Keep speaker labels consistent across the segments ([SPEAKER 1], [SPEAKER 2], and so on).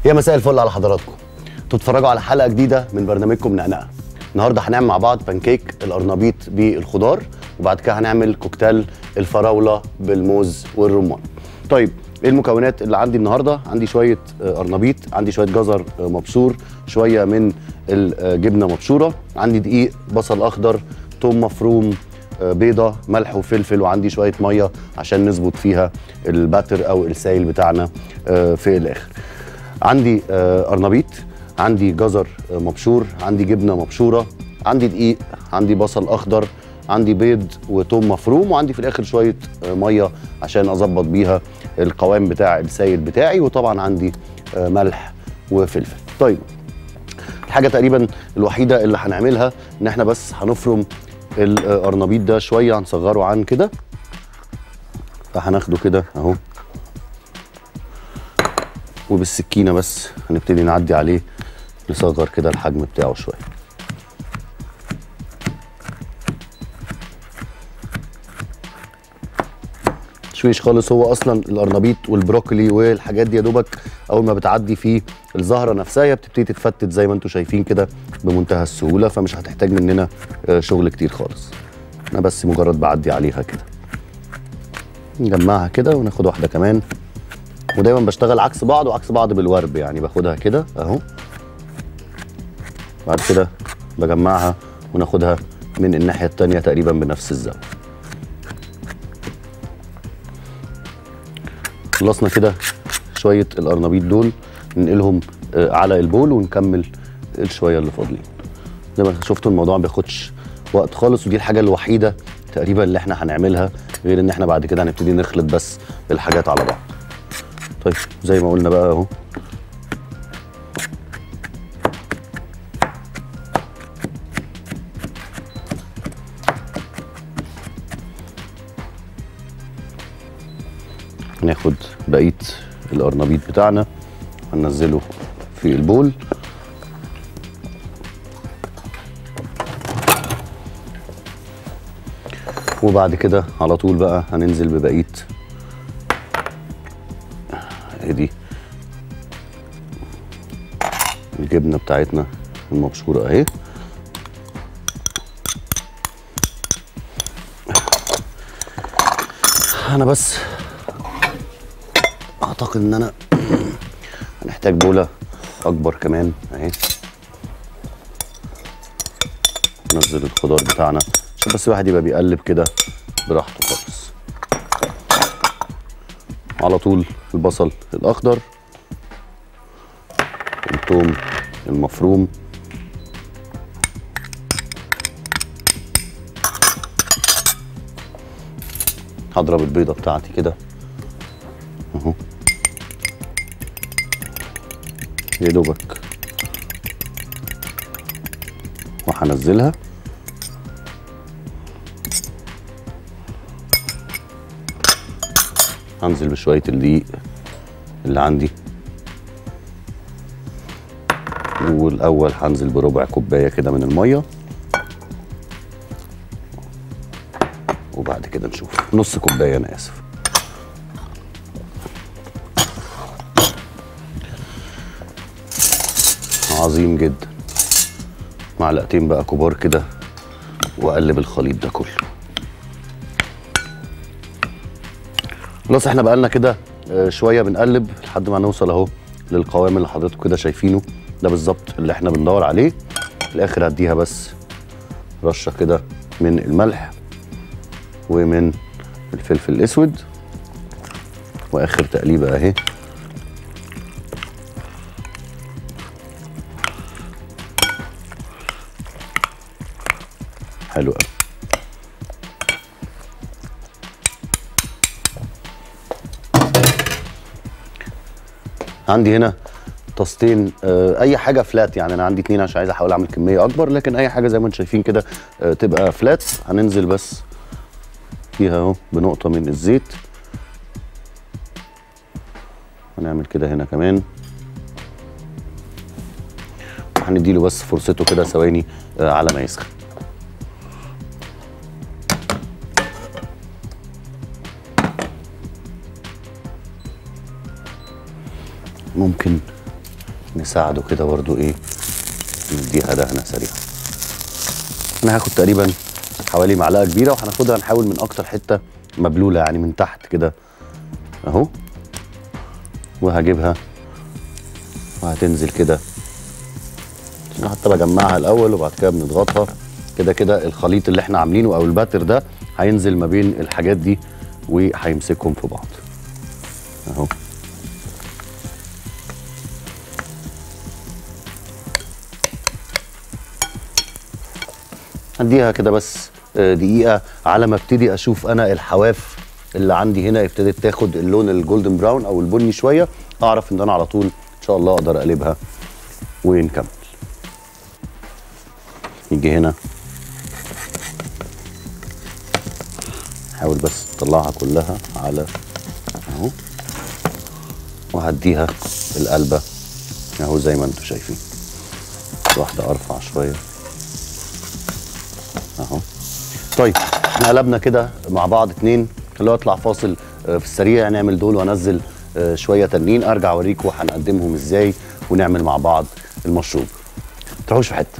[SPEAKER 1] يا مساء الفل على حضراتكم. تتفرجوا على حلقه جديده من برنامجكم نقنقه. النهارده هنعمل مع بعض بانكيك القرنبيط بالخضار، وبعد كده هنعمل كوكتيل الفراوله بالموز والرمان. طيب ايه المكونات اللي عندي النهارده؟ عندي شويه قرنبيط، عندي شويه جزر مبشور، شويه من الجبنه مبشوره، عندي دقيق، بصل اخضر، ثوم مفروم، بيضه، ملح وفلفل، وعندي شويه ميه عشان نظبط فيها الباتر او السائل بتاعنا في الاخر. عندي قرنبيط، عندي جزر مبشور، عندي جبنه مبشوره، عندي دقيق، عندي بصل اخضر، عندي بيض وثوم مفروم، وعندي في الاخر شويه ميه عشان اظبط بيها القوام بتاع السائل بتاعي، وطبعا عندي ملح وفلفل. طيب الحاجه تقريبا الوحيده اللي هنعملها ان احنا بس هنفرم القرنبيط ده شويه، هنصغره عن كده، فهناخده كده اهو، وبالسكينه بس هنبتدي نعدي عليه نصغر كده الحجم بتاعه شويه. شويش خالص، هو اصلا القرنبيط والبروكلي والحاجات دي يا دوبك اول ما بتعدي في الزهره نفسها هي بتبتدي تتفتت زي ما انتم شايفين كده بمنتهى السهوله، فمش هتحتاج مننا شغل كتير خالص. انا بس مجرد بعدي عليها كده، نجمعها كده وناخد واحده كمان، ودايما بشتغل عكس بعض وعكس بعض بالورب، يعني باخدها كده اهو، بعد كده بجمعها وناخدها من الناحيه التانيه تقريبا بنفس الزاويه. خلصنا كده شويه القرنبيط دول، ننقلهم على البول ونكمل الشويه اللي فاضلين. زي ما شفتوا الموضوع ما بياخدش وقت خالص، ودي الحاجه الوحيده تقريبا اللي احنا هنعملها، غير ان احنا بعد كده هنبتدي نخلط بس الحاجات على بعض. طيب زي ما قلنا بقى اهو، هناخد بقيه القرنبيط بتاعنا هننزله في البول، وبعد كده على طول بقى هننزل ببقيه دي الجبنه بتاعتنا المبشوره اهي. انا بس اعتقد ان انا هنحتاج بوله اكبر كمان اهي، ننزل الخضار بتاعنا عشان بس الواحد يبقى بيقلب كده براحته خالص. على طول البصل الاخضر، الثوم المفروم، هضرب البيضه بتاعتي كده اهو يا دوبك، وهنزلها هنزل بشويه الدقيق اللي عندي، والاول هنزل بربع كوبايه كده من الميه، وبعد كده نشوف نص كوبايه، انا اسف. عظيم جدا، معلقتين بقى كبار كده، واقلب الخليط ده كله. خلاص احنا بقالنا كده شويه بنقلب لحد ما نوصل اهو للقوام اللي حضراتكم كده شايفينه، ده بالظبط اللي احنا بندور عليه. في الاخر هديها بس رشه كده من الملح ومن الفلفل الاسود، واخر تقليبه اهي. حلو قوي. عندي هنا طاستين، اي حاجه فلات، يعني انا عندي 2 عشان عايز احاول اعمل كميه اكبر، لكن اي حاجه زي ما انتم شايفين كده تبقى فلات. هننزل بس فيها اهو بنقطه من الزيت، هنعمل كده هنا كمان، وهنديله بس فرصته كده ثواني على ما يسخن. ممكن نساعده كده برضو ايه، نديها دهنه سريعه. انا هاخد تقريبا حوالي معلقه كبيره، وهناخدها نحاول من اكتر حته مبلوله يعني من تحت كده اهو، وهجيبها وهتنزل كده. انا حتى بجمعها الاول وبعد كده بنضغطها كده. كده الخليط اللي احنا عاملينه او الباتر ده هينزل ما بين الحاجات دي وهيمسكهم في بعض اهو. هديها كده بس دقيقة على ما ابتدي اشوف انا الحواف اللي عندي هنا ابتدت تاخد اللون الجولدن براون او البني شوية، اعرف ان انا على طول ان شاء الله اقدر اقلبها ونكمل. نيجي هنا حاول بس تطلعها كلها على اهو، وهديها القلبة اهو زي ما انتم شايفين. واحدة ارفع شوية اهو. طيب احنا قلبنا كده مع بعض اتنين، اللي هو اطلع فاصل في السريع نعمل دول وانزل شويه تانيين، ارجع اوريكم هنقدمهم ازاي ونعمل مع بعض المشروب. ما تروحوش في حته.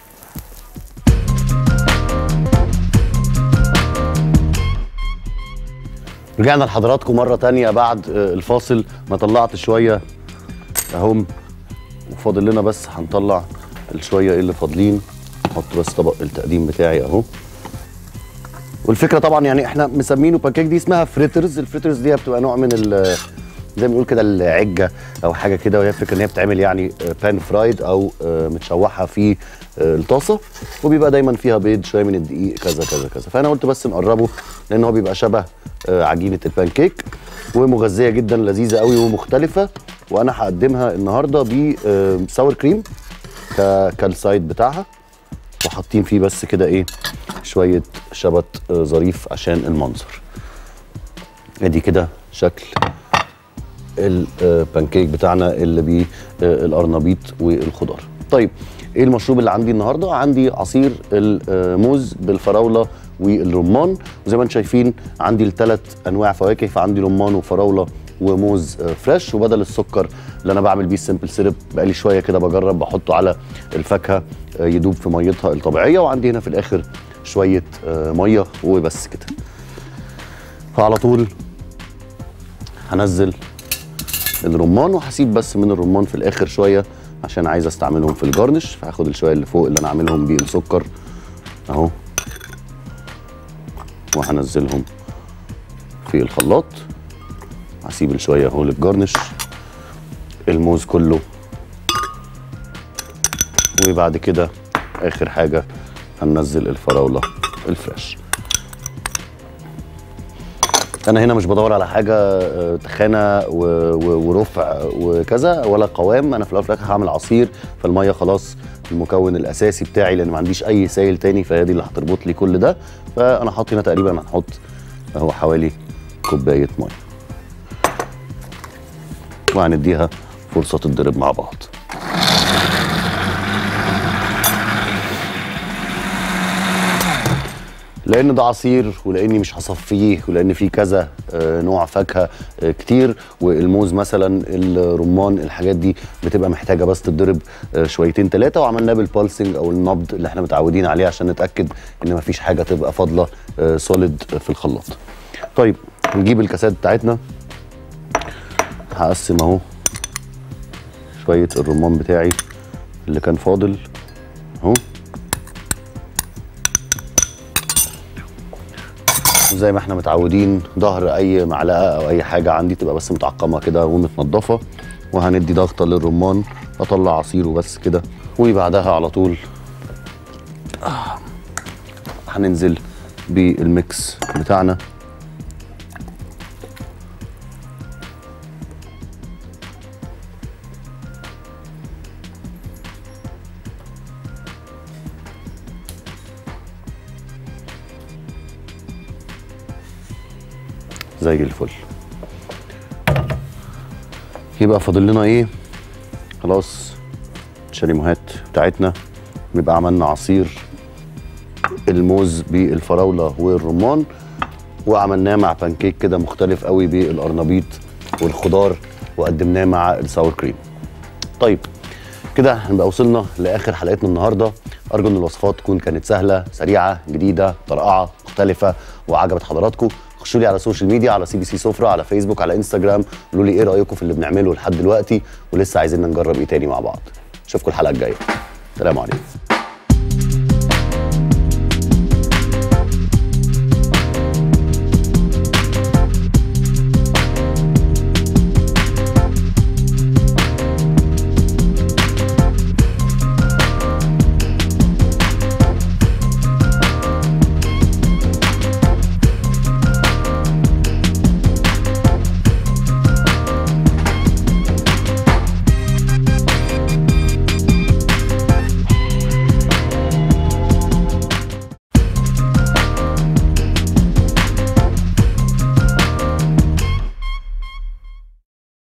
[SPEAKER 1] رجعنا لحضراتكم مره تانيه بعد الفاصل. ما طلعت شويه اهم وفاضل لنا بس هنطلع الشويه اللي فاضلين. احط بس طبق التقديم بتاعي اهو. والفكره طبعا يعني احنا مسمينه بانكيك، دي اسمها فريترز. الفريترز دي بتبقى نوع من زي ما بنقول كده العجه او حاجه كده، وهي الفكره ان هي بتتعمل يعني بان فرايد او متشوحه في الطاسه، وبيبقى دايما فيها بيض شويه من الدقيق كذا كذا كذا. فانا قلت بس نقربه لان هو بيبقى شبه عجينه البانكيك، ومغذيه جدا لذيذه قوي ومختلفه. وانا هقدمها النهارده بساور كريم كالسايد بتاعها، وحاطين فيه بس كده ايه شويه شبت ظريف عشان المنظر. ادي كده شكل البانكيك بتاعنا اللي بالقرنبيط والخضار. طيب ايه المشروب اللي عندي النهارده؟ عندي عصير الموز بالفراوله والرمان، وزي ما انتم شايفين عندي الثلاث انواع فواكه، فعندي رمان وفراوله وموز فريش. وبدل السكر اللي انا بعمل بيه السمبل سيرب بقالي شويه كده بجرب بحطه على الفاكهه يدوب في ميتها الطبيعيه، وعندي هنا في الاخر شويه ميه وبس كده. فعلى طول هنزل الرمان، وهسيب بس من الرمان في الاخر شويه عشان عايز استعملهم في الجارنش. فهاخد الشويه اللي فوق اللي انا عاملهم بيه السكر اهو، وهنزلهم في الخلاط. هسيب الشويه اهو للجارنش، الموز كله، وبعد كده اخر حاجه هننزل الفراوله الفريش. انا هنا مش بدور على حاجه تخانه ورفع وكذا ولا قوام. انا في الاول وفي الاخر هعمل عصير، فالميه خلاص المكون الاساسي بتاعي لان ما عنديش اي سائل تاني، فهي دي اللي هتربط لي كل ده. فانا حاطط هنا تقريبا هنحط اهو حوالي كوبايه ميه، وهنديها فرصه تتضرب مع بعض. لان ده عصير، ولاني مش هصفيه، ولان فيه كذا نوع فاكهه كتير، والموز مثلا الرمان الحاجات دي بتبقى محتاجه بس تتضرب شويتين ثلاثه، وعملناه بالبالسنج او النبض اللي احنا متعودين عليه عشان نتاكد ان مفيش حاجه تبقى فاضله سوليد في الخلاط. طيب نجيب الكاسات بتاعتنا، هقسم اهو شويه الرمان بتاعي اللي كان فاضل اهو، زي ما احنا متعودين ظهر اي معلقه او اي حاجه عندي تبقى بس متعقمه كده ومتنضفه. وهندي ضغطه للرمان، اطلع عصيره بس كده، وبعدها على طول هننزل بالميكس بتاعنا. زي الفل. يبقى فاضل لنا ايه؟ خلاص الشاليموهات بتاعتنا، نبقى عملنا عصير الموز بالفراوله والرمان، وعملناه مع بانكيك كده مختلف قوي بالقرنبيط والخضار، وقدمناه مع الساور كريم. طيب كده هنبقى وصلنا لاخر حلقتنا النهارده. ارجو ان الوصفات تكون كانت سهله سريعه جديده طرقعه مختلفه وعجبت حضراتكم. خشوا لي على السوشيال ميديا، على CBC سفرة، على فيسبوك، على انستجرام، قولوا لي ايه رايكم في اللي بنعمله لحد دلوقتي ولسه عايزين نجرب ايه تاني مع بعض. اشوفكم الحلقه الجايه. سلام عليكم.